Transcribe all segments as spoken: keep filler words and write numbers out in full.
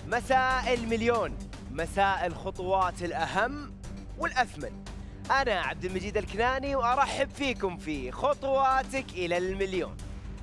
مساء المليون، مساء الخطوات الأهم والأثمن. أنا عبد المجيد الكناني وأرحب فيكم في خطواتك إلى المليون.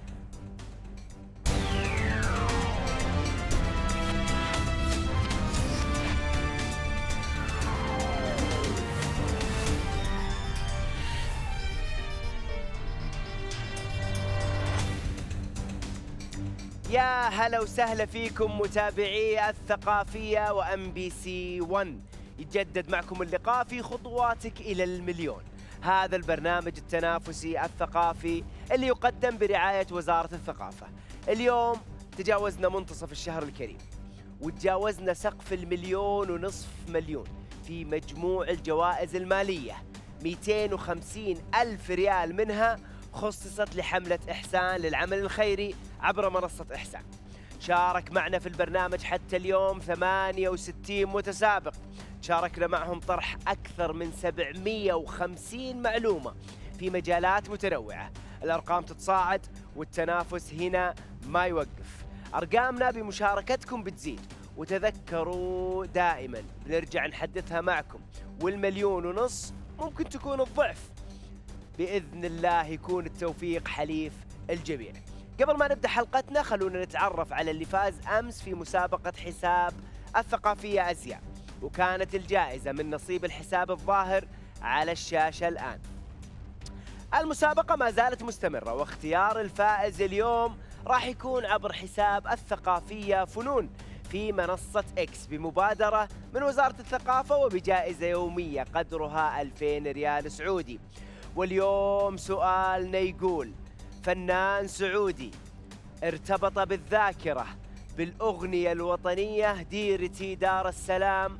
يا هلا وسهلا فيكم متابعي الثقافية وأم بي سي ون. يتجدد معكم اللقاء في خطواتك إلى المليون، هذا البرنامج التنافسي الثقافي اللي يقدم برعاية وزارة الثقافة. اليوم تجاوزنا منتصف الشهر الكريم وتجاوزنا سقف المليون ونصف مليون في مجموع الجوائز المالية. مئتين وخمسين ألف ريال منها خصصت لحملة إحسان للعمل الخيري عبر منصة إحسان. شارك معنا في البرنامج حتى اليوم ثمانية وستين متسابق، شاركنا معهم طرح أكثر من سبعمئة وخمسين معلومة في مجالات متنوعة. الأرقام تتصاعد والتنافس هنا ما يوقف، أرقامنا بمشاركتكم بتزيد، وتذكروا دائما بنرجع نحدثها معكم، والمليون ونص ممكن تكون الضعف. بإذن الله يكون التوفيق حليف الجميع. قبل ما نبدأ حلقتنا خلونا نتعرف على اللي فاز أمس في مسابقة حساب الثقافية أزياء، وكانت الجائزة من نصيب الحساب الظاهر على الشاشة الآن. المسابقة ما زالت مستمرة، واختيار الفائز اليوم راح يكون عبر حساب الثقافية فنون في منصة إكس بمبادرة من وزارة الثقافة، وبجائزة يومية قدرها ألفين ريال سعودي. واليوم سؤالنا يقول: فنان سعودي ارتبط بالذاكرة بالأغنية الوطنية ديرتي دار السلام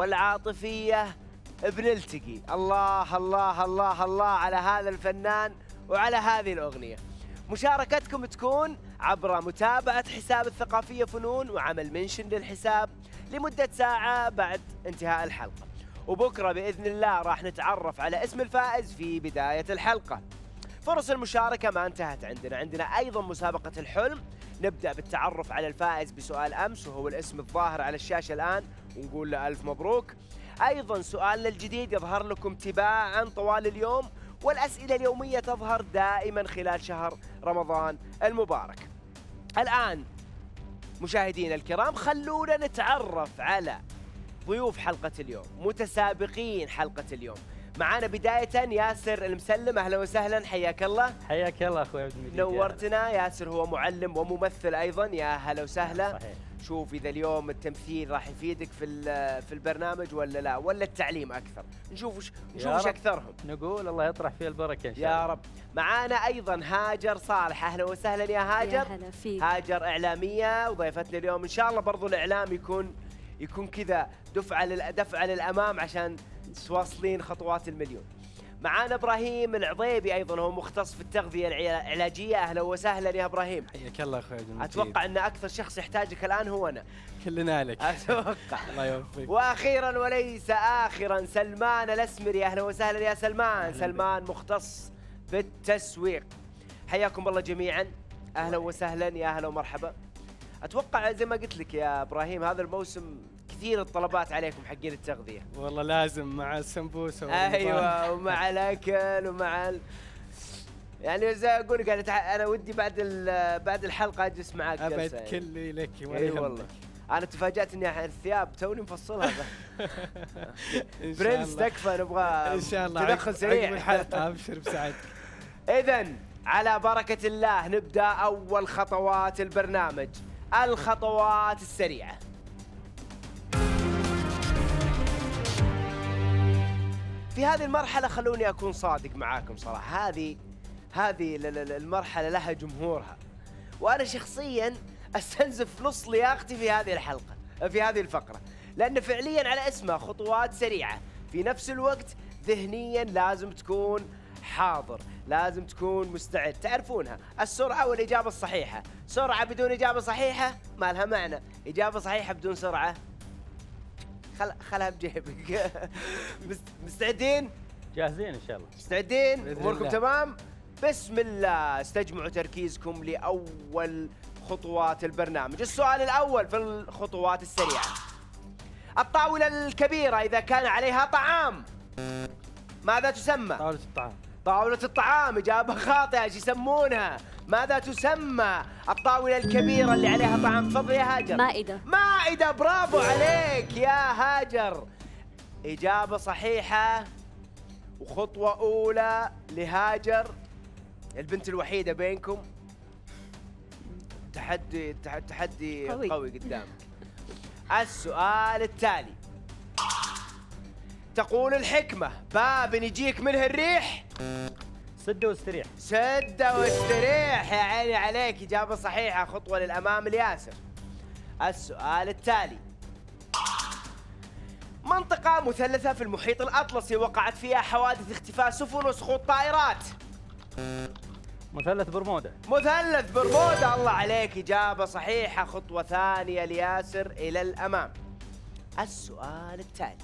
والعاطفية بنلتقي. الله الله الله الله على هذا الفنان وعلى هذه الأغنية. مشاركتكم تكون عبر متابعة حساب الثقافية فنون وعمل منشن للحساب لمدة ساعة بعد انتهاء الحلقة، وبكرة بإذن الله راح نتعرف على اسم الفائز في بداية الحلقة. فرص المشاركة ما انتهت عندنا، عندنا أيضا مسابقة الحلم. نبدأ بالتعرف على الفائز بسؤال أمس وهو الاسم الظاهر على الشاشة الآن، ونقول له ألف مبروك. أيضا سؤالنا الجديد يظهر لكم تباعا طوال اليوم، والأسئلة اليومية تظهر دائما خلال شهر رمضان المبارك. الآن مشاهدينا الكرام خلونا نتعرف على ضيوف حلقة اليوم، متسابقين حلقة اليوم. معانا بداية ياسر المسلم، أهلا وسهلا، حياك الله. حياك الله أخوي عبد المجيد. نورتنا. ياسر هو معلم وممثل أيضا، يا هلا وسهلا. صحيح. شوف إذا اليوم التمثيل راح يفيدك في في البرنامج ولا لا، ولا التعليم أكثر. نشوف وش نشوف وش أكثرهم. نقول الله يطرح فيه البركة إن شاء الله يا رب. معانا أيضا هاجر صالح، أهلا وسهلا يا هاجر. يا هلا فيك. هاجر إعلامية وضيفتنا اليوم، إن شاء الله برضو الإعلام يكون يكون كذا دفعة دفعة للأمام عشان تواصلين خطوات المليون. معانا إبراهيم العضيبي أيضا، هو مختص في التغذية العلاجية، أهلا وسهلا يا إبراهيم. حياك الله أخوي عبد المجيد. أتوقع أن أكثر شخص يحتاجك الآن هو أنا. كلنا لك. أتوقع. الله يوفقك. وأخيرا وليس آخرا سلمان الأسمري، أهلا وسهلا يا سلمان. سلمان مختص بالتسويق. حياكم الله جميعا، أهلا وسهلا، يا هلا ومرحبا. أتوقع زي ما قلت لك يا إبراهيم هذا الموسم كثير الطلبات عليكم حقين التغذية. والله لازم مع السمبوسة. ايوه، ومع الاكل ومع ال... يعني زي اقول قاعد انا ودي بعد بعد الحلقه اجلس معاك ابد يعني. كلي لك ولا يهمك. والله انا تفاجات اني الثياب توني مفصلها. برنس تكفى، نبغى ان شاء الله تدخل سريع الحلقه. ابشر بسعادتك. اذا على بركه الله نبدا اول خطوات البرنامج، الخطوات السريعه. في هذه المرحلة خلوني أكون صادق معاكم صراحة، هذه هذه المرحلة لها جمهورها، وأنا شخصياً أستنزف نص لياقتي في هذه الحلقة في هذه الفقرة، لأن فعلياً على اسمها خطوات سريعة، في نفس الوقت ذهنياً لازم تكون حاضر، لازم تكون مستعد. تعرفونها السرعة والإجابة الصحيحة، سرعة بدون إجابة صحيحة ما لها معنى، إجابة صحيحة بدون سرعة خل خلها بجيبك. مستعدين؟ جاهزين ان شاء الله. مستعدين؟ اموركم تمام؟ بسم الله، استجمعوا تركيزكم لاول خطوات البرنامج. السؤال الأول في الخطوات السريعة. الطاولة الكبيرة إذا كان عليها طعام ماذا تسمى؟ طاولة الطعام. طاولة الطعام، إجابة خاطئة. ايش يسمونها؟ ماذا تسمى الطاولة الكبيرة اللي عليها طعام؟ تفضل يا هاجر. مائدة. مائدة، برافو عليك يا هاجر. إجابة صحيحة وخطوة أولى لهاجر، البنت الوحيدة بينكم. تحدي تحدي قوي, قوي قدامك. السؤال التالي. تقول الحكمة: باب يجيك منه الريح سد واستريح. سد واستريح، يا عيني عليك، إجابة صحيحة. خطوة للأمام الياسر. السؤال التالي. منطقة مثلثة في المحيط الأطلسي وقعت فيها حوادث اختفاء سفن وسقوط طائرات. مثلث برمودا. مثلث برمودا، الله عليك، إجابة صحيحة. خطوة ثانية لياسر إلى الأمام. السؤال التالي.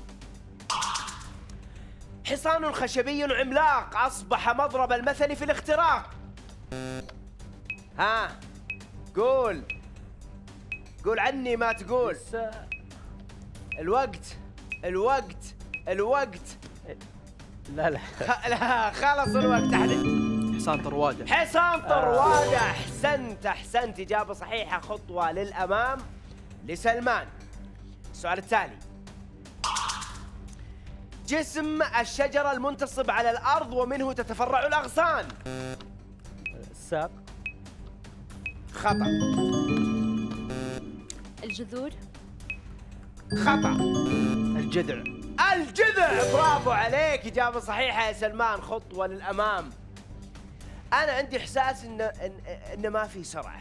حصان خشبي عملاق أصبح مضرب المثل في الاختراق. ها قول قول عني ما تقول. الوقت الوقت الوقت لا لا خ... لا خلص الوقت. حصان طروادة. حصان طروادة. احسنت احسنت، إجابة صحيحة. خطوة للأمام لسلمان. السؤال التالي. جسم الشجرة المنتصب على الأرض ومنه تتفرع الأغصان. الساق. خطأ. الجذور. خطأ. الجذع. الجذع، برافو عليك، إجابة صحيحة يا سلمان. خطوة للأمام. أنا عندي إحساس إن إن, إن ما في سرعة.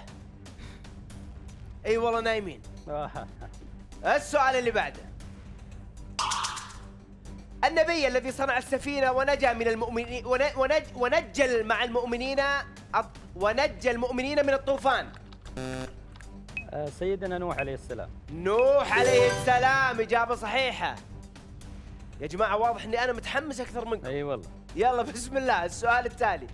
أي والله نايمين. السؤال اللي بعده. النبي الذي صنع السفينة ونجا من المؤمنين ونج ونجل مع المؤمنين ونجى المؤمنين من الطوفان. سيدنا نوح عليه السلام. نوح عليه السلام، إجابة صحيحة. يا جماعة واضح إني أنا متحمس أكثر منكم. أي والله. يلا بسم الله. السؤال التالي.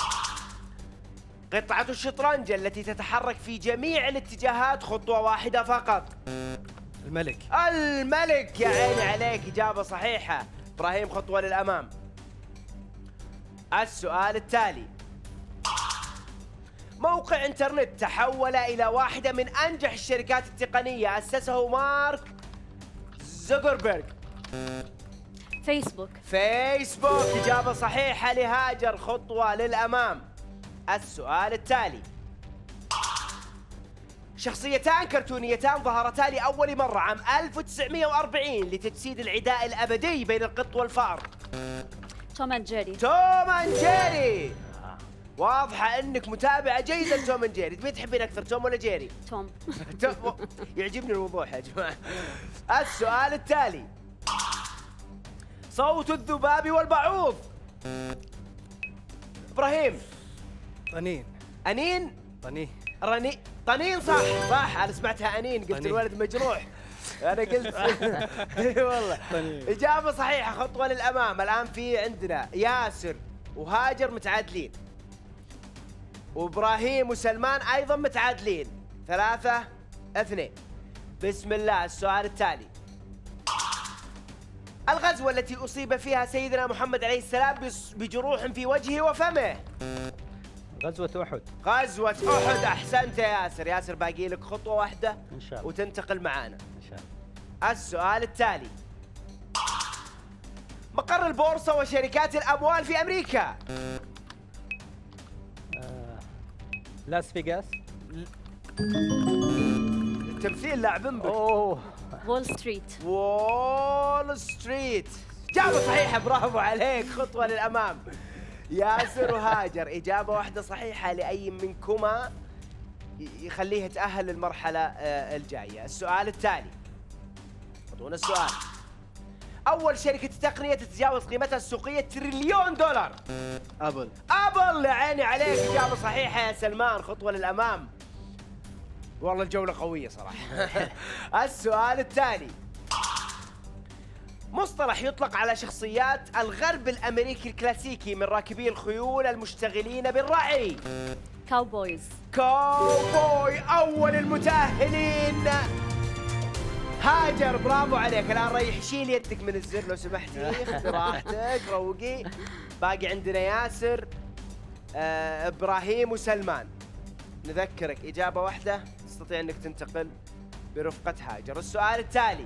قطعة الشطرنج التي تتحرك في جميع الاتجاهات خطوة واحدة فقط. الملك. الملك، يا عيني عليك، إجابة صحيحة. إبراهيم، خطوة للأمام. السؤال التالي. موقع انترنت تحول إلى واحدة من أنجح الشركات التقنية أسسه مارك زوكربيرغ. فيسبوك. فيسبوك، إجابة صحيحة لهاجر. خطوة للأمام. السؤال التالي. شخصيتان كرتونيتان ظهرتا لأول مرة عام ألف وتسعمئة وأربعين لتجسيد العداء الأبدي بين القط والفأر. توم اند جيري. توم اند جيري. واضحة انك متابعة جيدة لتوم اند جيري. تبين تحبين اكثر توم ولا جيري؟ توم. يعجبني الوضوح يا جماعة. السؤال التالي. صوت الذباب والبعوض. ابراهيم. طنين. انين. طنين. رني طنين، صح صح، انا سمعتها انين قلت طنين. الولد مجروح. انا قلت اي والله. طنين. اجابه صحيحه. خطوه للامام. الان في عندنا ياسر وهاجر متعادلين، وابراهيم وسلمان ايضا متعادلين، ثلاثة اثنين. بسم الله. السؤال التالي. الغزوة التي أصيب فيها سيدنا محمد عليه السلام بجروح في وجهه وفمه. غزوة أحد. غزوة أحد، أحسنت يا ياسر. ياسر باقي لك خطوة واحدة إن شاء الله وتنتقل معانا إن شاء الله. السؤال التالي. مقر البورصة وشركات الأموال في أمريكا. آه. لاس فيغاس. التمثيل لاعبين بك. أوه. وول ستريت. وول ستريت، إجابة صحيحة، برافو عليك. خطوة للأمام. ياسر وهاجر، إجابة واحدة صحيحة لأي منكما يخليه يتأهل للمرحلة الجاية. السؤال التالي. أعطونا السؤال. أول شركة تقنية تتجاوز قيمتها السوقية تريليون دولار. أبل. أبل، عيني عليك، إجابة صحيحة يا سلمان. خطوة للأمام. والله الجولة قوية صراحة. السؤال التالي. مصطلح يطلق على شخصيات الغرب الأمريكي الكلاسيكي من راكبي الخيول المشتغلين بالرعي. كاوبويز. كاوبوي أول المتأهلين. هاجر برافو عليك. الآن ريح شيل يدك من الزر لو سمحتي، خذي راحتك روقي. باقي عندنا ياسر، آه، إبراهيم وسلمان. نذكرك إجابة واحدة تستطيع أنك تنتقل برفقة هاجر. السؤال التالي: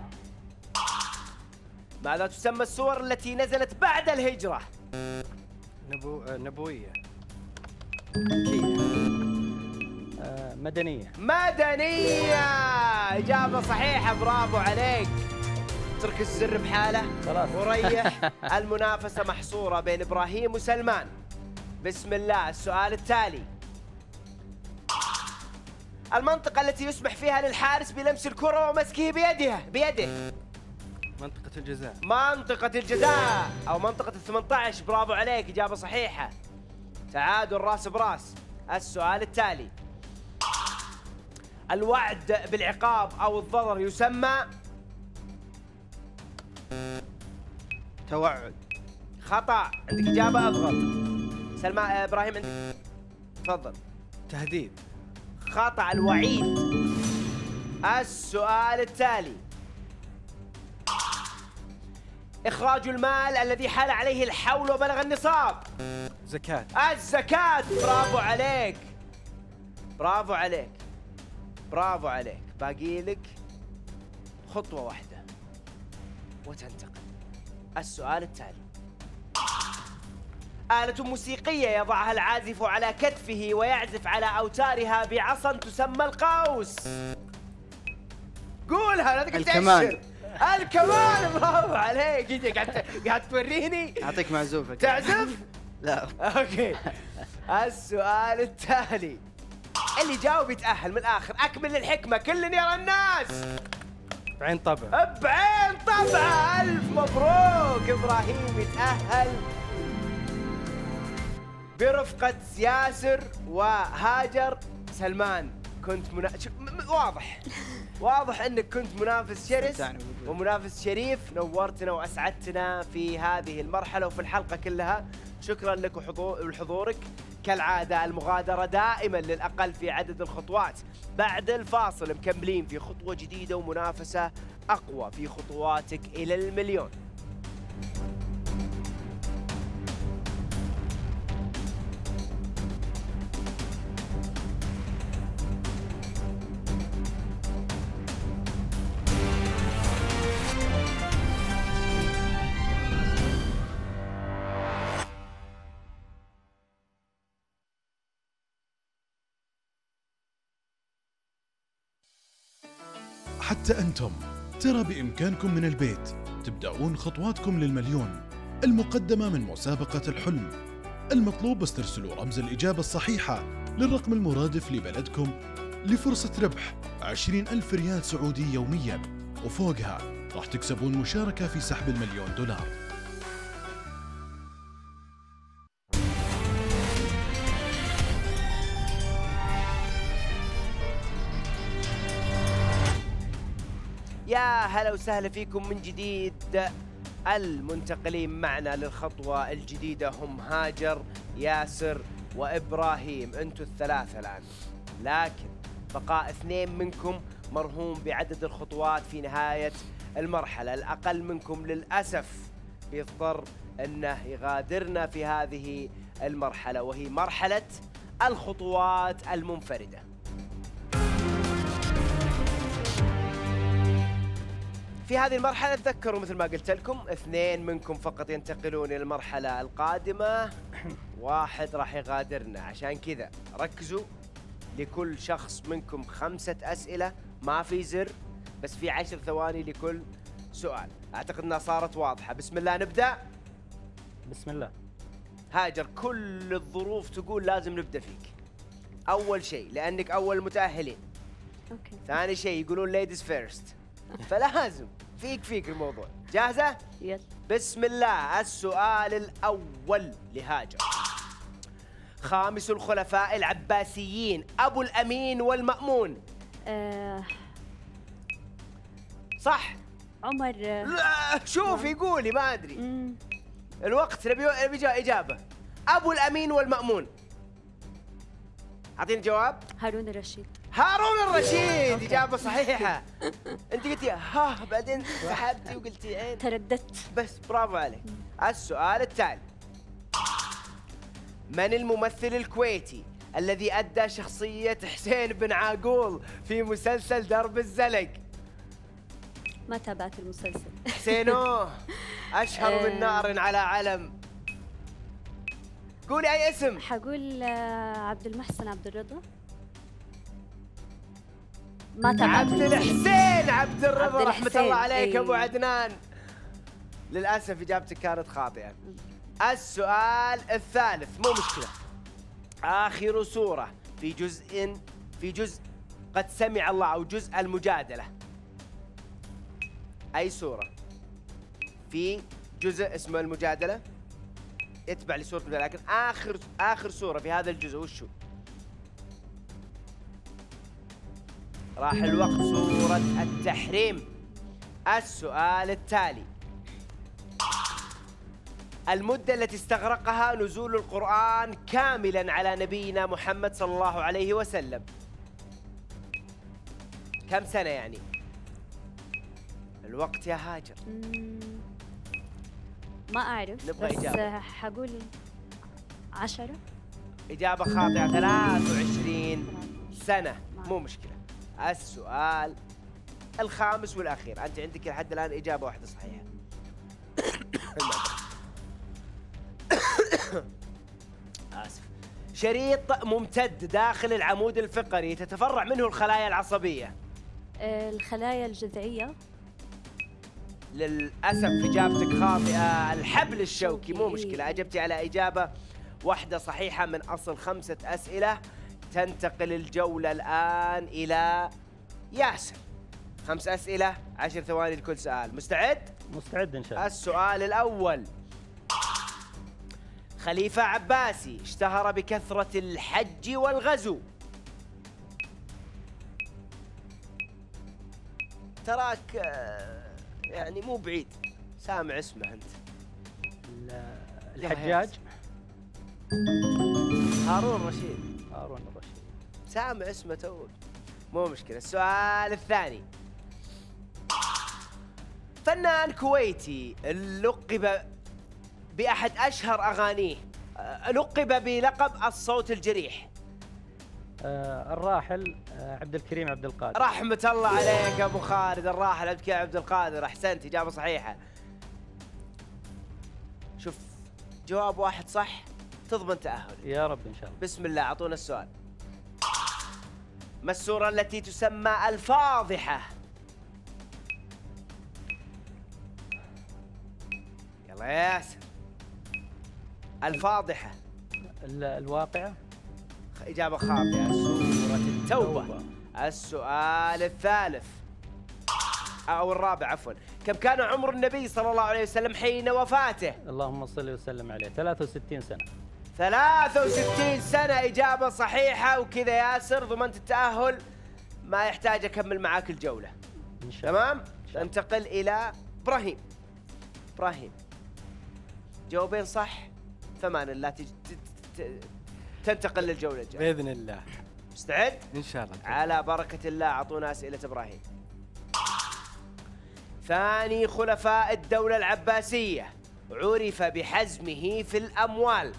ماذا تسمى السور التي نزلت بعد الهجرة؟ نبو آه، نبوية. آه مدنية. مدنية. إجابة صحيحة برافو عليك. اترك الزر بحاله خلاص وريح. المنافسة محصورة بين إبراهيم وسلمان. بسم الله. السؤال التالي: المنطقة التي يسمح فيها للحارس بلمس الكرة ومسكه بيده بيده. منطقة الجزاء. منطقة الجزاء أو منطقة الثمانية عشر. برافو عليك. إجابة صحيحة. تعادل راس براس. السؤال التالي: الوعد بالعقاب أو الضرر يسمى؟ توعد. خطأ. عندك إجابة أضغط. سلمان آه، إبراهيم عندك، تفضل. تهديد. خطأ. الوعيد. السؤال التالي: إخراج المال الذي حال عليه الحول وبلغ النصاب. زكاة. الزكاة. برافو عليك. برافو عليك. برافو عليك. باقي لك خطوة واحدة وتنتقل. السؤال التالي: آلة موسيقية يضعها العازف على كتفه ويعزف على أوتارها بعصا تسمى القوس. قولها لا تقعد الكمان. تأشر. الكمان. برافو عليك. انت قاعد قاعد توريني أعطيك معزوفة. تعزف؟ لا. اوكي. السؤال التالي: اللي جاوب يتأهل. من الآخر أكمل الحكمة، كل يرى الناس. بعين طبع. بعين طبعة. ألف مبروك. إبراهيم يتأهل برفقة ياسر وهاجر. سلمان كنت منا... ش... م... م... واضح واضح انك كنت منافس شرس ومنافس شريف. نورتنا واسعدتنا في هذه المرحلة وفي الحلقة كلها. شكرا لك وحضورك. كالعادة المغادرة دائما للأقل في عدد الخطوات. بعد الفاصل مكملين في خطوة جديدة ومنافسة أقوى في خطواتك إلى المليون. حتى أنتم ترى بإمكانكم من البيت تبدأون خطواتكم للمليون المقدمة من مسابقة الحلم. المطلوب بس ترسلوا رمز الإجابة الصحيحة للرقم المرادف لبلدكم لفرصة ربح عشرين ألف ريال سعودي يومياً، وفوقها راح تكسبون مشاركة في سحب المليون دولار. يا هلا وسهلا فيكم من جديد. المنتقلين معنا للخطوة الجديدة هم هاجر، ياسر وإبراهيم. أنتوا الثلاثة الآن، لكن بقاء اثنين منكم مرهون بعدد الخطوات في نهاية المرحلة. الأقل منكم للأسف بيضطر أنه يغادرنا في هذه المرحلة، وهي مرحلة الخطوات المنفردة. في هذه المرحلة تذكروا مثل ما قلت لكم اثنين منكم فقط ينتقلون إلى المرحلة القادمة، واحد راح يغادرنا. عشان كذا ركزوا، لكل شخص منكم خمسة أسئلة، ما في زر، بس في عشر ثواني لكل سؤال. أعتقد أنها صارت واضحة. بسم الله نبدأ. بسم الله. هاجر، كل الظروف تقول لازم نبدأ فيك. أول شيء لأنك أول المتأهلين. اوكي. ثاني شيء يقولون ليديز فيرست، فلازم فيك فيك الموضوع. جاهزة؟ يلا. بسم الله. السؤال الأول لهاجر: خامس الخلفاء العباسيين أبو الأمين والمأمون. آه صح؟ عمر. آه لا شوفي قولي، ما أدري. مم. الوقت نبي نبي إجابة. أبو الأمين والمأمون. اعطيني جواب. هارون الرشيد. هارون الرشيد اجابه صحيحه. انت قلتي ها بعدين سحبتي وقلتي عين. ترددت. بس برافو عليك. السؤال التالي، من الممثل الكويتي الذي ادى شخصيه حسين بن عاقول في مسلسل درب الزلق؟ ما تابعت المسلسل. حسينو اشهر من نار على علم. قولي اي اسم. حقول آه، عبد المحسن عبد الرضا. ما تابعت. عبد الحسين عبد الرضا. عبد رحمة الحسين. الله عليك أي. ابو عدنان. للاسف اجابتك كانت خاطئة. السؤال الثالث، مو مشكلة. اخر سورة في جزء في جزء قد سمع الله او جزء المجادلة. اي سورة في جزء اسمه المجادلة يتبع لسورة المجادلة، لكن اخر اخر سورة في هذا الجزء وشو؟ راح الوقت. سورة التحريم. السؤال التالي، المدة التي استغرقها نزول القرآن كاملا على نبينا محمد صلى الله عليه وسلم كم سنة يعني؟ الوقت يا هاجر. مم، ما أعرف نبغى بس إجابة. آه، حقول عشرة. إجابة خاطئة. ثلاث وعشرين سنة. مو مشكلة. السؤال الخامس والأخير، أنت عندك لحد الآن إجابة واحدة صحيحة. آسف. شريط ممتد داخل العمود الفقري تتفرع منه الخلايا العصبية. آه، الخلايا الجذعية. للأسف إجابتك خاطئة. الحبل الشوكي. مو مشكلة، أجبتي على إجابة واحدة صحيحة من أصل خمسة أسئلة. تنتقل الجولة الآن إلى ياسر. خمس أسئلة، عشر ثواني لكل سؤال. مستعد؟ مستعد إن شاء الله. السؤال الأول، خليفة عباسي اشتهر بكثرة الحج والغزو. تراك آه، يعني مو بعيد، سامع اسمه أنت. ال- الحجاج. هارون رشيد. هارون الرشيد. سامع اسمه توك. مو مشكلة. السؤال الثاني، فنان كويتي لقب بأحد أشهر أغانيه، آه، لقب بلقب الصوت الجريح. آه الراحل آه عبد الكريم عبد القادر. رحمة الله عليك أبو خالد. الراحل عبد الكريم عبد القادر. أحسنت، إجابة صحيحة. شوف، جواب واحد صح تضمن تأهل. يا رب إن شاء الله. بسم الله، أعطونا السؤال. ما السورة التي تسمى الفاضحة؟ يلا يا ياسر. الفاضحة. ال- الواقعة. إجابة خاطئة. سورة التوبة. السؤال الثالث أو الرابع عفوا، كم كان عمر النبي صلى الله عليه وسلم حين وفاته؟ اللهم صل وسلم عليه. ثلاثة وستين سنة. ثلاث وستين سنة. إجابة صحيحة. وكذا ياسر ضمنت التأهل، ما يحتاج أكمل معاك الجولة. إن شاء الله. تمام؟ ننتقل إلى إبراهيم. إبراهيم، جوابين صح فمان الله تج... ت... ت... تنتقل للجولة الجاية باذن الله. مستعد؟ ان شاء الله. على بركة الله. أعطونا أسئلة إبراهيم. ثاني خلفاء الدولة العباسية عرف بحزمه في الأموال.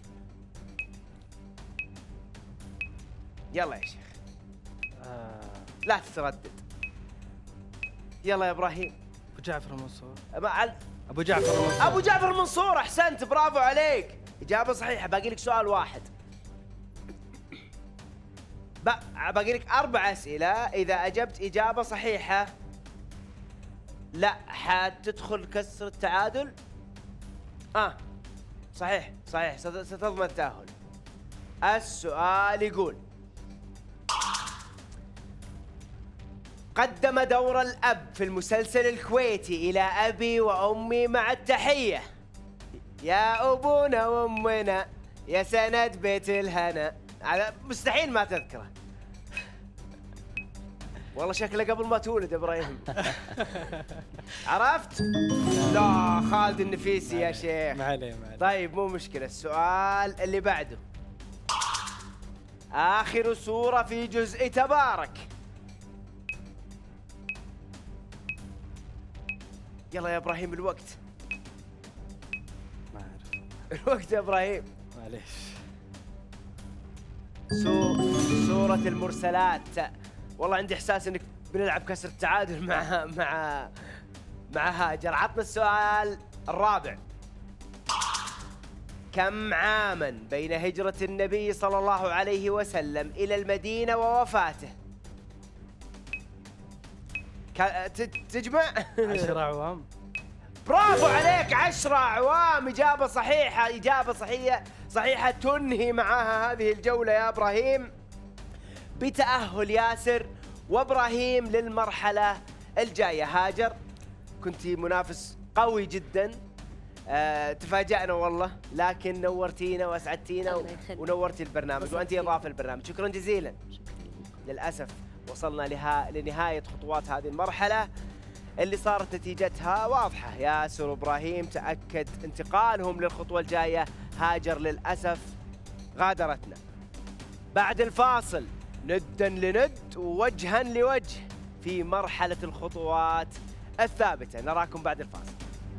يلا يا شيخ، آه لا تتردد. يلا يا إبراهيم. ابو جعفر المنصور. مع ابو جعفر المنصور. أبو جعفر المنصور. أحسنت، برافو عليك. إجابة صحيحة. باقي لك سؤال واحد. باقي لك أربع أسئلة. إذا أجبت إجابة صحيحة لا حتدخل كسر التعادل. آه صحيح صحيح، ست- ستضمن التأهل. السؤال يقول، قدم دور الأب في المسلسل الكويتي إلى أبي وأمي مع التحية، يا أبونا وأمنا يا سند بيت الهنا. هذا مستحيل ما تذكره. والله شكله قبل ما تولد إبراهيم. عرفت؟ لا خالد النفيسي يا شيخ. ما عليه ما عليه. طيب مو مشكلة. السؤال اللي بعده، آخر سورة في جزء تبارك. يلا يا إبراهيم الوقت. ما أعرف. الوقت يا إبراهيم. معليش. سو... سورة المرسلات. والله عندي إحساس إنك بنلعب كسر التعادل مع مع مع هاجر. عطنا السؤال الرابع. كم عاماً بين هجرة النبي صلى الله عليه وسلم إلى المدينة ووفاته؟ تجمع؟ عشر أعوام. برافو عليك، عشرة أعوام. إجابة صحيحة، إجابة صحيحة صحيحة تنهي معها هذه الجولة يا إبراهيم بتأهل ياسر وإبراهيم للمرحلة الجاية. هاجر كنت منافس قوي جدا، أه تفاجأنا والله، لكن نورتينا وأسعدتينا ونورتي البرنامج وأنت إضافة البرنامج. شكرا جزيلا. للأسف وصلنا لها لنهاية خطوات هذه المرحلة اللي صارت نتيجتها واضحة. ياسر وإبراهيم تأكد انتقالهم للخطوة الجاية. هاجر للأسف غادرتنا. بعد الفاصل ندا لند ووجها لوجه في مرحلة الخطوات الثابتة. نراكم بعد الفاصل.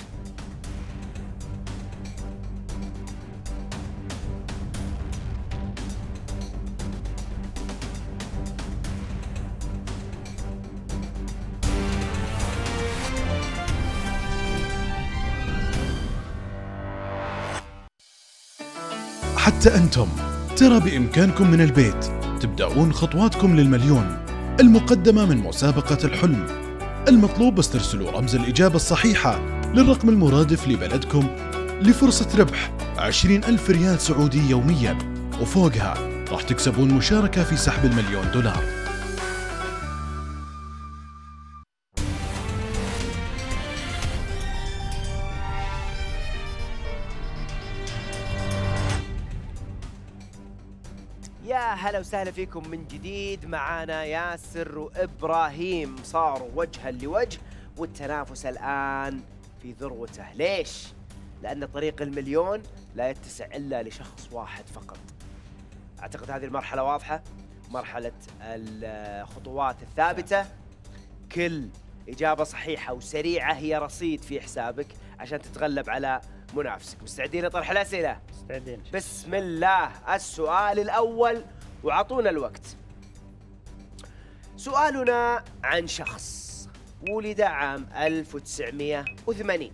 حتى أنتم ترى بإمكانكم من البيت تبدأون خطواتكم للمليون المقدمة من مسابقة الحلم. المطلوب بس ترسلوا رمز الإجابة الصحيحة للرقم المرادف لبلدكم لفرصة ربح عشرين ألف ريال سعودي يومياً، وفوقها راح تكسبون مشاركة في سحب المليون دولار. يا هلا وسهلا فيكم من جديد. معانا ياسر وإبراهيم صاروا وجها لوجه، والتنافس الآن في ذروته. ليش؟ لأن طريق المليون لا يتسع إلا لشخص واحد فقط. أعتقد هذه المرحلة واضحة، مرحلة الخطوات الثابتة. كل إجابة صحيحة وسريعة هي رصيد في حسابك عشان تتغلب على منافسك. مستعدين لطرح الأسئلة؟ مستعدين. بسم الله. السؤال الأول وعطونا الوقت. سؤالنا عن شخص ولد عام ألف وتسعمئة وثمانين،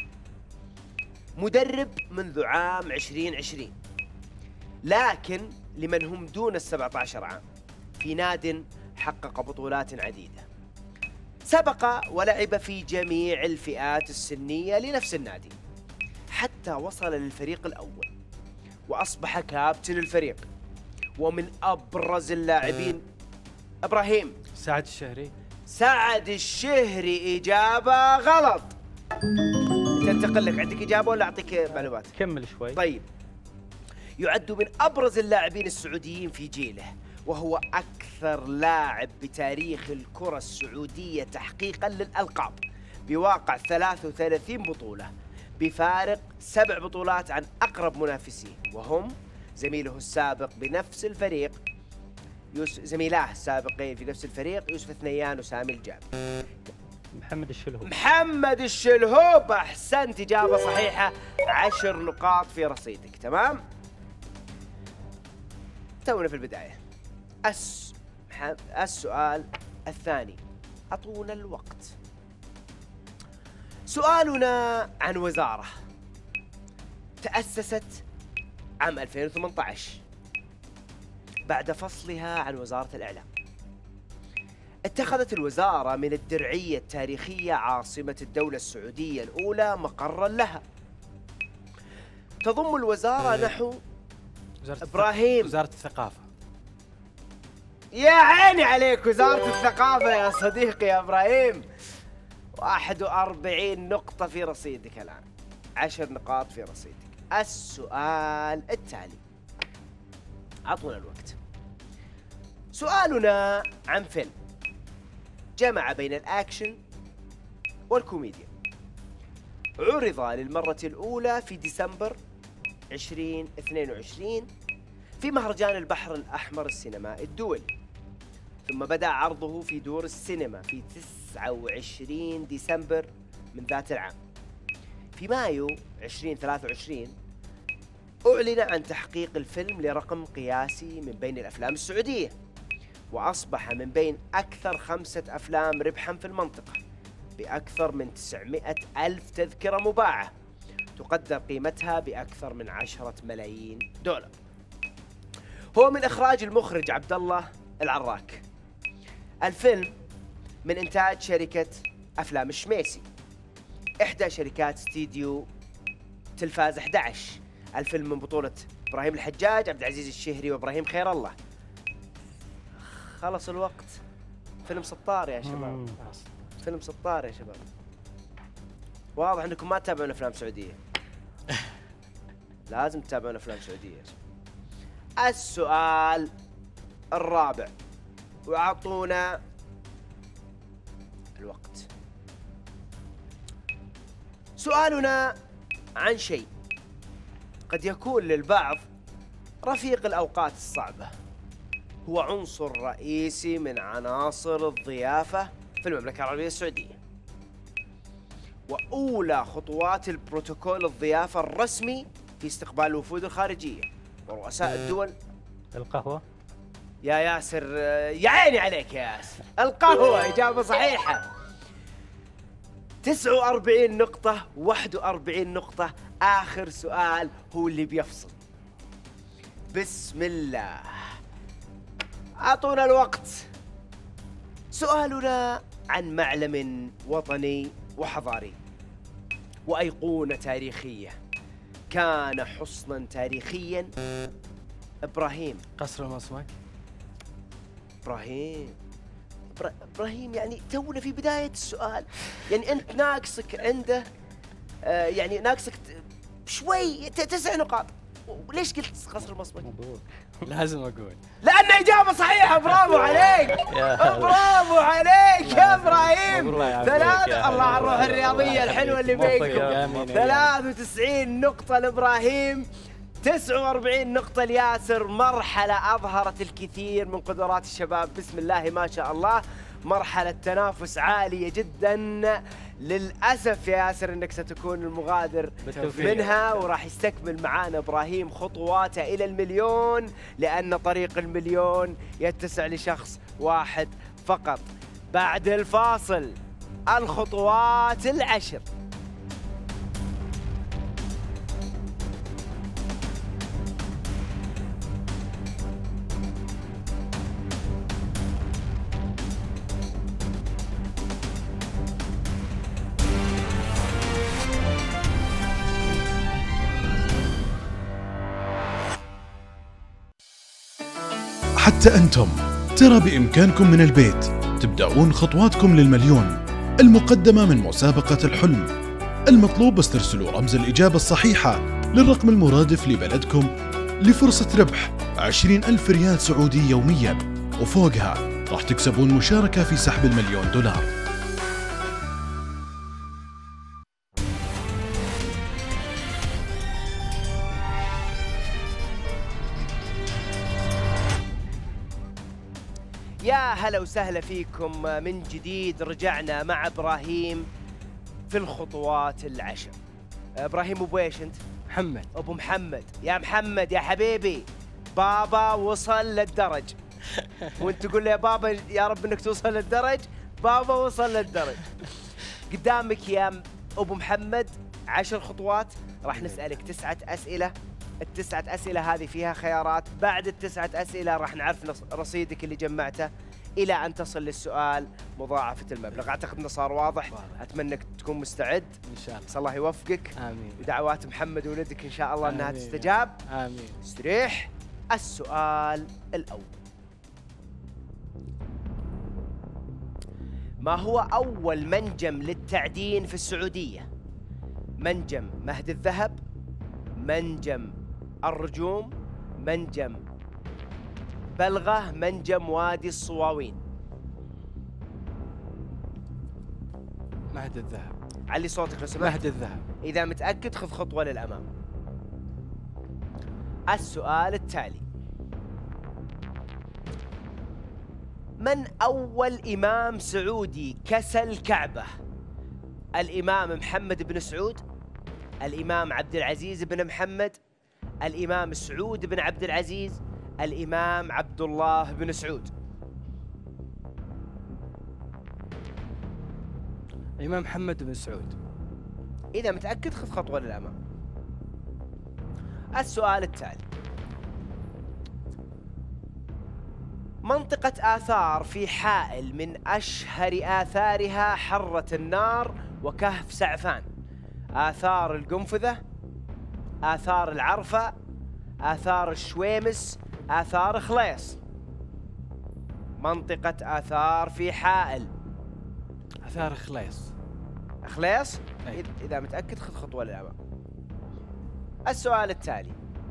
مدرب منذ عام عشرين عشرين، لكن لمن هم دون السبعة عشر عام، في ناد حقق بطولات عديدة. سبق ولعب في جميع الفئات السنية لنفس النادي حتى وصل للفريق الأول وأصبح كابتن الفريق ومن أبرز اللاعبين. إبراهيم. سعد الشهري. سعد الشهري. إجابة غلط. تنتقل لك، عندك إجابة ولا أعطيك معلومات؟ كمل شوي. طيب. يعد من أبرز اللاعبين السعوديين في جيله، وهو أكثر لاعب بتاريخ الكرة السعودية تحقيقاً للألقاب بواقع ثلاث وثلاثين بطولة بفارق سبع بطولات عن أقرب منافسيه، وهم زميله السابق بنفس الفريق يوسف زميلاه السابقين في نفس الفريق يوسف الثنيان وسامي الجاب. محمد الشلهوب. محمد الشلهوب. أحسنت، إجابة صحيحة. عشر نقاط في رصيدك. تمام. تونا في البداية. الس... السؤال الثاني. أعطونا الوقت. سؤالنا عن وزارة تأسست عام ألفين وثمانية عشر بعد فصلها عن وزارة الإعلام. اتخذت الوزارة من الدرعية التاريخية عاصمة الدولة السعودية الأولى مقرا لها. تضم الوزارة نحو وزارة إبراهيم. وزارة الثقافة. يا عيني عليك، وزارة الثقافة يا صديقي يا إبراهيم. واحد وأربعين نقطة في رصيدك الآن، عشر نقاط في رصيدك. السؤال التالي. أعطونا الوقت. سؤالنا عن فيلم جمع بين الأكشن والكوميديا، عرض للمرة الأولى في ديسمبر ألفين واثنين وعشرين في مهرجان البحر الأحمر السينمائي الدولي، ثم بدأ عرضه في دور السينما في تسعة وعشرين ديسمبر من ذات العام. في مايو ألفين وثلاثة وعشرين أعلن عن تحقيق الفيلم لرقم قياسي من بين الأفلام السعودية، وأصبح من بين أكثر خمسة أفلام ربحاً في المنطقة بأكثر من تسعمائة ألف تذكرة مباعة تقدر قيمتها بأكثر من عشرة ملايين دولار. هو من إخراج المخرج عبد الله العراك. الفيلم من إنتاج شركة أفلام الشميسي، إحدى شركات استديو تلفاز أحد عشر. الفيلم من بطولة إبراهيم الحجاج، عبد العزيز الشهري، وإبراهيم خير الله. خلص الوقت. فيلم سطار يا شباب، فيلم سطار يا شباب. واضح انكم ما تتابعون افلام سعوديه. لازم تتابعون افلام سعوديه. السؤال الرابع، واعطونا الوقت. سؤالنا عن شيء قد يكون للبعض رفيق الاوقات الصعبه، هو عنصر رئيسي من عناصر الضيافه في المملكه العربيه السعوديه، وأولى خطوات البروتوكول الضيافة الرسمي في استقبال الوفود الخارجية ورؤساء الدول. القهوة. يا ياسر، يا عيني عليك يا ياسر، القهوة إجابة صحيحة. تسعة وأربعين نقطة، واحد وأربعين نقطة. آخر سؤال هو اللي بيفصل. بسم الله، أعطونا الوقت. سؤالنا عن معلم وطني وحضاري وأيقونة تاريخية، كان حصنا تاريخيا. إبراهيم. قصر المصمك. إبراهيم إبرا... إبراهيم يعني تونا في بداية السؤال، يعني أنت ناقصك عنده آه يعني ناقصك شوي تسع نقاط. وليش قلت قصر المصمك؟ لازم أقول لأن إجابة صحيحة. برافو عليك، برافو عليك يا إبراهيم. ثلاث الله على الروح الرياضية الحلوة اللي بينكم. ثلاث وتسعين نقطة لإبراهيم، تسعة وأربعين نقطة لياسر. مرحلة أظهرت الكثير من قدرات الشباب، بسم الله ما شاء الله. مرحلة تنافس عالية جدا. للأسف يا ياسر أنك ستكون المغادر منها، وراح يستكمل معانا إبراهيم خطواته إلى المليون، لأن طريق المليون يتسع لشخص واحد فقط. بعد الفاصل الخطوات العشر. حتى أنتم ترى بإمكانكم من البيت تبدأون خطواتكم للمليون المقدمة من مسابقة الحلم. المطلوب بس ترسلوا رمز الإجابة الصحيحة للرقم المرادف لبلدكم لفرصة ربح عشرين ألف ريال سعودي يومياً، وفوقها راح تكسبون مشاركة في سحب المليون دولار. يا هلا وسهلا فيكم من جديد. رجعنا مع إبراهيم في الخطوات العشر. إبراهيم أبو إيش أنت؟ محمد. أبو محمد. يا محمد يا حبيبي، بابا وصل للدرج. وأنت تقول لي يا بابا يا رب أنك توصل للدرج. بابا وصل للدرج. قدامك يا أبو محمد عشر خطوات، راح نسألك تسعة أسئلة. التسعة أسئلة هذه فيها خيارات. بعد التسعة أسئلة راح نعرف رصيدك اللي جمعته إلى أن تصل للسؤال مضاعفة المبلغ. أعتقد أنه صار واضح. أتمنى أنك تكون مستعد إن شاء الله. صلى الله يوفقك. آمين. ودعوات محمد وولدك إن شاء الله آمين. أنها تستجاب. آمين. استريح. السؤال الأول، ما هو أول منجم للتعدين في السعودية؟ منجم مهد الذهب، منجم الرجوم، منجم بلغة، منجم وادي الصواوين. مهد الذهب. علي صوتك لو سمحت. مهد الذهب. إذا متأكد خذ خطوة للأمام. السؤال التالي، من أول إمام سعودي كسى الكعبة؟ الإمام محمد بن سعود، الإمام عبد العزيز بن محمد، الإمام سعود بن عبد العزيز، الإمام عبد الله بن سعود. الإمام محمد بن سعود. إذا متأكد خذ خطوة للأمام. السؤال التالي: منطقة آثار في حائل من أشهر آثارها حرة النار وكهف سعفان. آثار القنفذة، آثار العرفة، آثار الشويمس، آثار خليص. منطقة آثار في حائل. آثار خليص. خليص؟ أي. إذا متأكد خذ خطوة للأمام. السؤال التالي: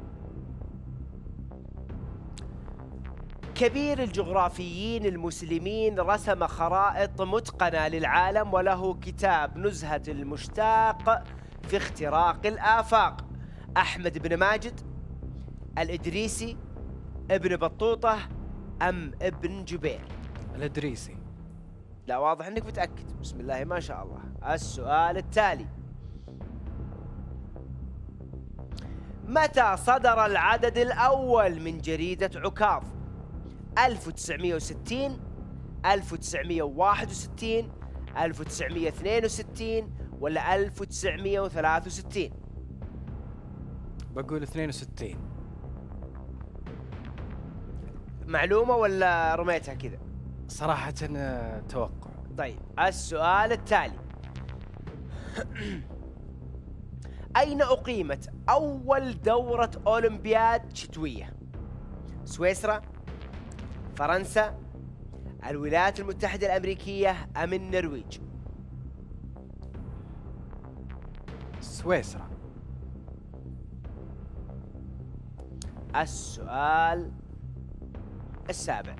كبير الجغرافيين المسلمين رسم خرائط متقنة للعالم وله كتاب نزهة المشتاق في اختراق الآفاق. أحمد بن ماجد، الإدريسي، ابن بطوطة، أم ابن جبير؟ الإدريسي. لا، واضح أنك متأكد. بسم الله ما شاء الله. السؤال التالي: متى صدر العدد الأول من جريدة عكاظ؟ ألف وتسعمئة وستين، ألف وتسعمئة وواحد وستين، ألف وتسعمئة واثنين وستين، ولا ألف وتسعمئة وثلاثة وستين؟ بقول اثنين وستين. معلومة ولا رميتها كذا؟ صراحة آه، توقع. طيب، السؤال التالي: أين أقيمت أول دورة أولمبياد شتوية؟ سويسرا، فرنسا، الولايات المتحدة الأمريكية، أم النرويج؟ سويسرا. السؤال السابع: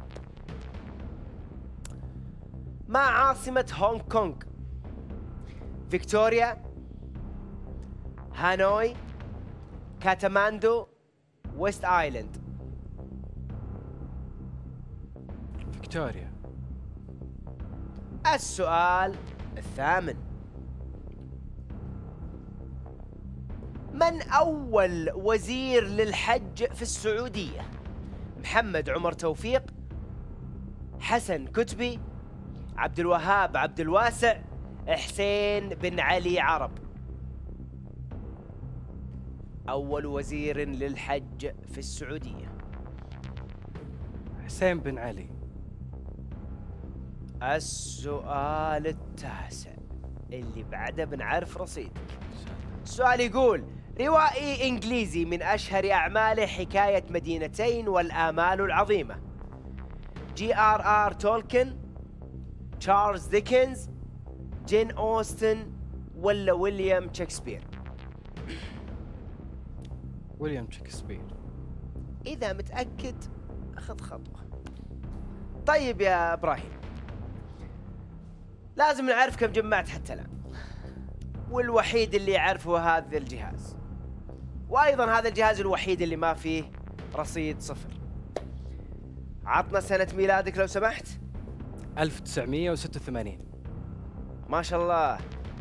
ما عاصمة هونغ كونغ؟ فيكتوريا، هانوي، كاتماندو، ويست آيلاند؟ فيكتوريا. السؤال الثامن: من أول وزير للحج في السعودية؟ محمد عمر توفيق، حسن كتبي، عبد الوهاب عبد الواسع، حسين بن علي عرب؟ أول وزير للحج في السعودية. حسين بن علي. السؤال التاسع اللي بعده بنعرف رصيدك. السؤال يقول: روائي إنجليزي من أشهر أعماله حكاية مدينتين والآمال العظيمة. جي آر آر تولكن، تشارلز ديكنز، جين أوستن، ولا ويليام شكسبير؟ ويليام شكسبير. إذا متأكد أخذ خطوة. طيب يا إبراهيم، لازم نعرف كم جمعت حتى الآن، والوحيد اللي يعرفه هذا الجهاز، وأيضا هذا الجهاز الوحيد اللي ما فيه رصيد صفر. عطنا سنة ميلادك لو سمحت. ألف وتسعمئة وستة وثمانين. ما شاء الله.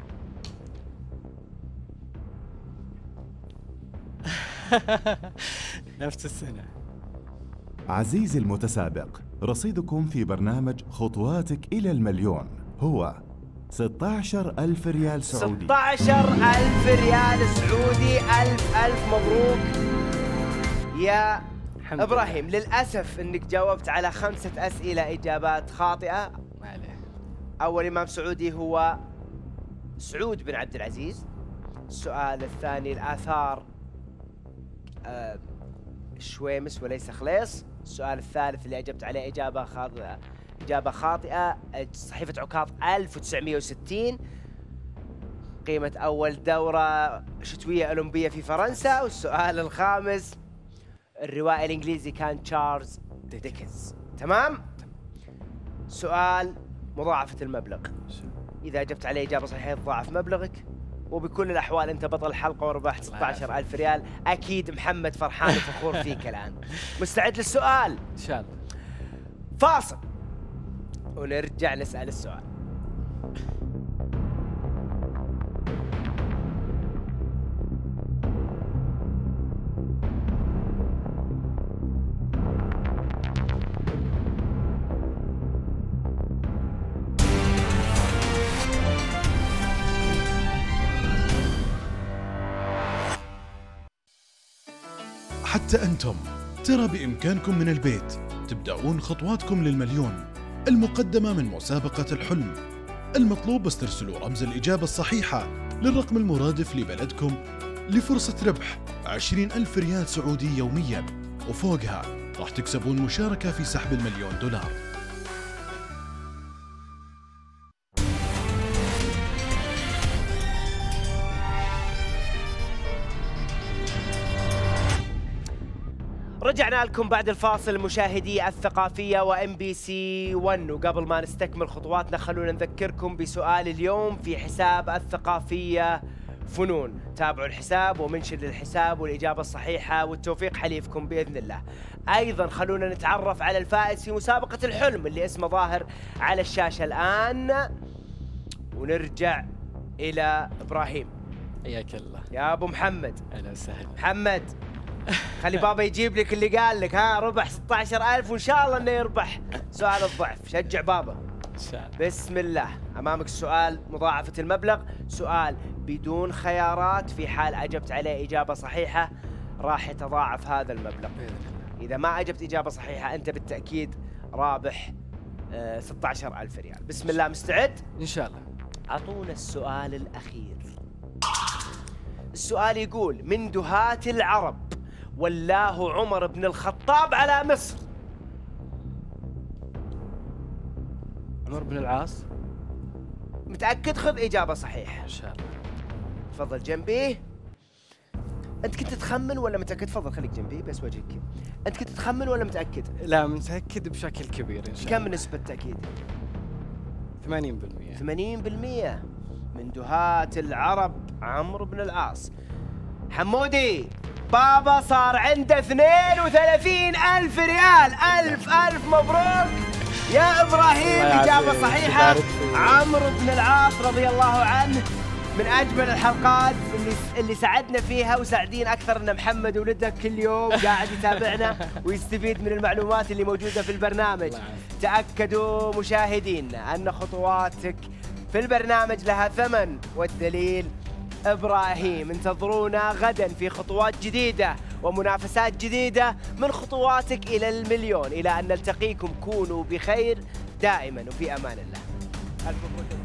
نفس السنة. عزيزي المتسابق، رصيدكم في برنامج خطواتك إلى المليون هو ستة عشر ألف ريال سعودي. ستة عشر ألف ريال سعودي. ألف ألف مبروك يا إبراهيم. لله. للأسف أنك جاوبت على خمسة أسئلة إجابات خاطئة. ما عليه. أول إمام سعودي هو سعود بن عبد العزيز. السؤال الثاني الآثار آه شويمس وليس خليص. السؤال الثالث اللي أجبت عليه إجابة خاطئة إجابة خاطئة صحيفة عكاظ ألف وتسعمئة وستين. قيمة أول دورة شتوية أولمبية في فرنسا. والسؤال الخامس الروائي الإنجليزي كان تشارلز ديكنز. تمام؟ سؤال مضاعفة المبلغ. إذا أجبت عليه إجابة صحيحة يتضاعف مبلغك، وبكل الأحوال أنت بطل الحلقة وربحت ستة عشر ألف ريال. أكيد محمد فرحان وفخور فيك الآن. مستعد للسؤال؟ إن شاء الله. فاصل ونرجع نسأل السؤال. حتى أنتم ترى بإمكانكم من البيت تبدأون خطواتكم للمليون المقدمة من مسابقة الحلم. المطلوب بس ترسلوا رمز الإجابة الصحيحة للرقم المرادف لبلدكم لفرصة ربح عشرين ألف ريال سعودي يومياً، وفوقها راح تكسبون مشاركة في سحب المليون دولار. رجعنا لكم بعد الفاصل مشاهدي الثقافية وام بي سي واحد، وقبل ما نستكمل خطواتنا خلونا نذكركم بسؤال اليوم في حساب الثقافية فنون. تابعوا الحساب ومنشن للحساب والإجابة الصحيحة والتوفيق حليفكم بإذن الله. أيضا خلونا نتعرف على الفائز في مسابقة الحلم اللي اسمه ظاهر على الشاشة الآن، ونرجع إلى إبراهيم. حياك الله يا أبو محمد. اهلا وسهلا. محمد خلي بابا يجيب لك اللي قال لك. ها ربح ستة عشر ألف وإن شاء الله إنه يربح سؤال الضعف. شجع بابا ان شاء الله. بسم الله. أمامك السؤال مضاعفة المبلغ، سؤال بدون خيارات، في حال أجبت عليه إجابة صحيحة راح يتضاعف هذا المبلغ. إذا ما أجبت إجابة صحيحة أنت بالتأكيد رابح آه ستة عشر ألف ريال. بسم الله، مستعد؟ ان شاء الله. أعطونا السؤال الأخير. السؤال يقول: من دهاة العرب ولاه عمر بن الخطاب على مصر. عمر بن العاص. متأكد؟ خذ إجابة صحيحة ان شاء الله. تفضل جنبي. أنت كنت تخمن ولا متأكد؟ تفضل خليك جنبي بس وجهك. أنت كنت تخمن ولا متأكد؟ لا متأكد بشكل كبير ان شاء الله. كم نسبة تأكيد؟ ثمانين بالمئة. ثمانين بالمئة. من دهاة العرب عمرو بن العاص. حمودي بابا صار عنده اثنين وثلاثين ألف ريال. ألف ألف مبروك يا إبراهيم. إجابة صحيحة. عمرو بن العاص رضي الله عنه من أجمل الحلقات اللي اللي سعدنا فيها، وسعدين أكثر أن محمد ولدك كل يوم قاعد يتابعنا ويستفيد من المعلومات اللي موجودة في البرنامج. تأكدوا مشاهدينا أن خطواتك في البرنامج لها ثمن، والدليل إبراهيم. انتظرونا غدا في خطوات جديدة ومنافسات جديدة من خطواتك إلى المليون. إلى أن نلتقيكم كونوا بخير دائما وفي أمان الله. ألف مبروك.